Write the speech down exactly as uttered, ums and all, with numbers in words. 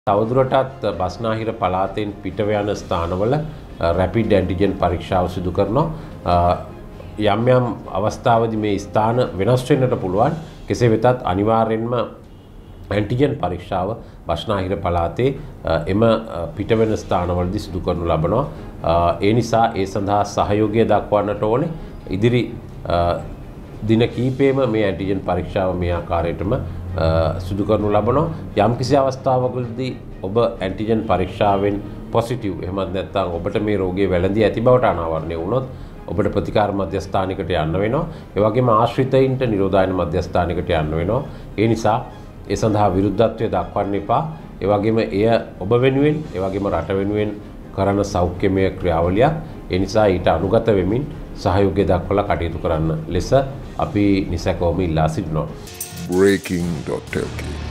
තවදුරටත් බස්නාහිර පළාතෙන් පිටව යන ස්ථානවල රැපිඩ් ඇන්ටිජන් පරීක්ෂාව සිදු කරනවා. යම් යම් අවස්ථාවලදී මේ ස්ථාන වෙනස් වෙන්නට පුළුවන්. කෙසේ වෙතත් අනිවාර්යෙන්ම ඇන්ටිජන් පරීක්ෂාව බස්නාහිර පළාතේ එම පිටවෙන ස්ථානවලදී සිදු කරනු ලබනවා. ඒ නිසා ඒ සඳහා සහයෝගය දක්වන්නට ඕනේ. ඉදිරි දින කීපෙම මේ ඇන්ටිජන් පරීක්ෂාව මේ ආකාරයටම සිදු කරනු ලබනවා. යම් කිසි අවස්ථාවකදී ඔබ ඇන්ටිජන් පරීක්ෂාවෙන් පොසිටිව් එහෙමත් නැත්නම් ඔබට මේ රෝගය වැළඳී ඇති බවට අනාවරණය වුණොත් ඔබට ප්‍රතිකාර මධ්‍යස්ථානයකට යන්න වෙනවා. ඒ වගේම ආශ්‍රිතයින්ට නිරෝධායන මධ්‍යස්ථානයකට යන්න වෙනවා. ඒ නිසා ඒ සඳහා විරුද්ධත්වය දක්වන්න එපා. ඒ වගේම එය ඔබ වෙනුවෙන් ඒ වගේම රට වෙනුවෙන් කරන සෞඛ්‍යමය ක්‍රියාවලියක්. ඒ නිසා ඊට අනුගත වෙමින් සහයෝගය දක්වලා කටයුතු කරන්න ලෙස අපි නිසැකවම ඉල්ලා සිටිනවා. Breaking.lk